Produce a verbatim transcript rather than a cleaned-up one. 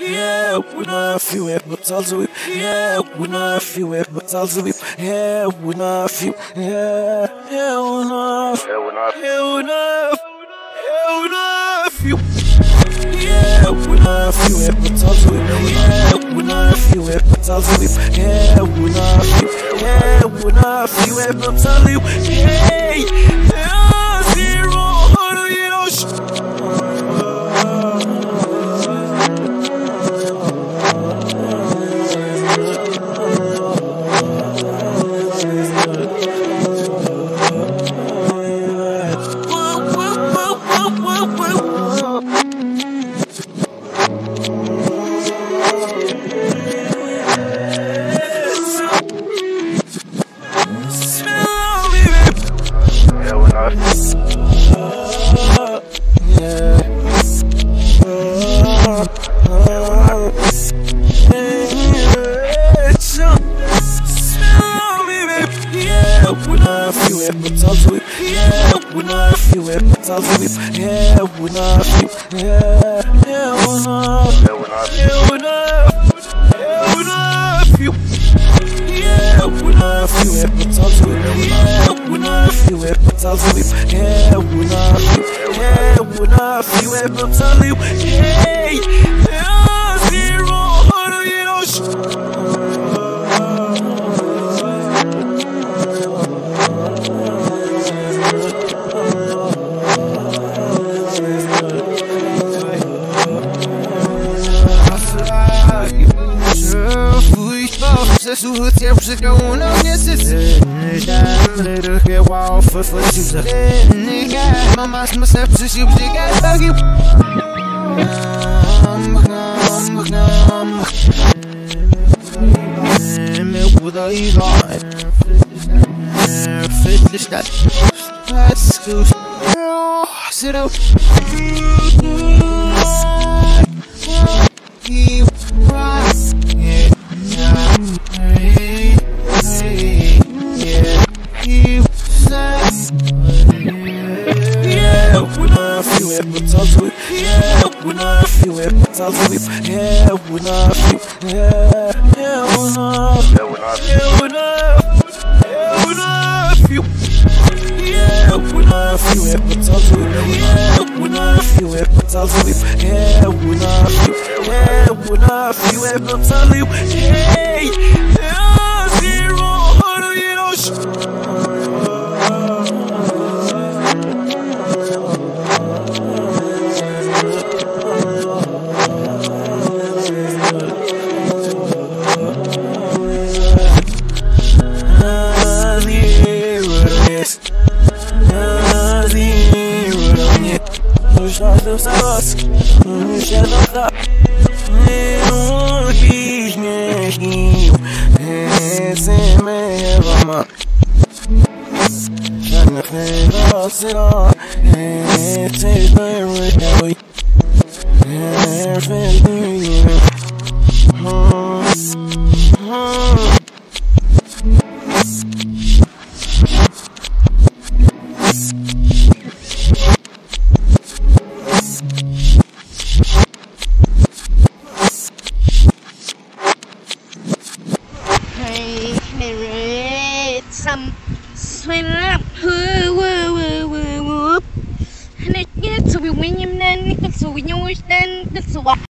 yeah, we not feel it, but also yeah, we not feel it, but also yeah, we not feel, yeah, yeah, we not, yeah, we not, yeah, we not, yeah, we not feel, yeah, we not feel it, but also yeah, we not feel it, but also yeah, we not feel, yeah, we not feel it, but also yeah, yeah, zero, you know. When I feel it, but talk to it. Yeah, when I feel it, but talk to it. Yeah, when I feel, yeah, yeah, when I, yeah, when I, yeah, when I feel, yeah, when I feel it, but talk to it. Yeah, when I feel it, but talk to it. Yeah, when I feel, yeah, when I feel it, but talk to it. Yeah, yeah, zero, hundred, you know. Sua tempo chega um não necessita. Little get wild for for you. Nigga, my mask must have to shoot the guy buggy. Me with a ego. Fitness that. That's cool. Sit out. When I feel it, but talk to it. Yeah, when I feel it, but talk to it. Yeah, when I feel, yeah, yeah, when I, yeah, when I, yeah, when I feel, yeah, when I feel it, but talk to it. Yeah, when I feel it, but talk to it. Yeah, when I feel, yeah, when I feel it, but talk to it. Yeah, yeah, zero, hundred, you know. Każdy zaraz mi się doda. Nie lubisz mnie śnił. Chcę mnie wama. Żadnych nie rozsyła. Chcesz wyrywać. Nie wyrywać. Some swing up, who, woo, woo, woo, woo. And it gets so we win him then, so we know it's then, that's so